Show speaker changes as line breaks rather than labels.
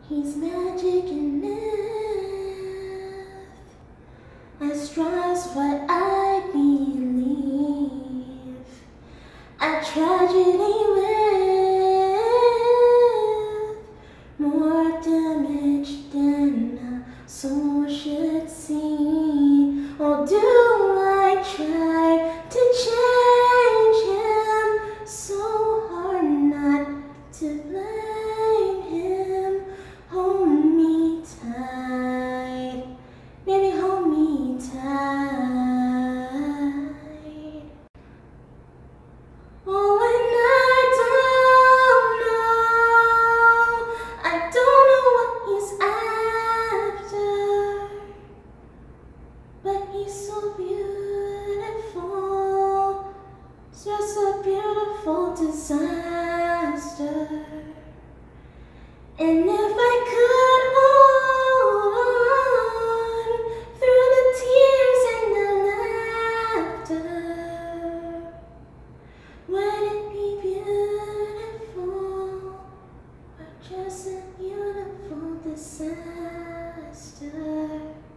He's magic in myth, as strong as what I believe. A tragedy with more damage than a soul should see. Or do I try to change him? So hard not to blame him. Hold me tight, baby, hold me tight. Oh, and I don't know what he's after, but he's so beautiful, just a beautiful disaster. And if I could hold on through the tears and the laughter, would it be beautiful or just a beautiful disaster?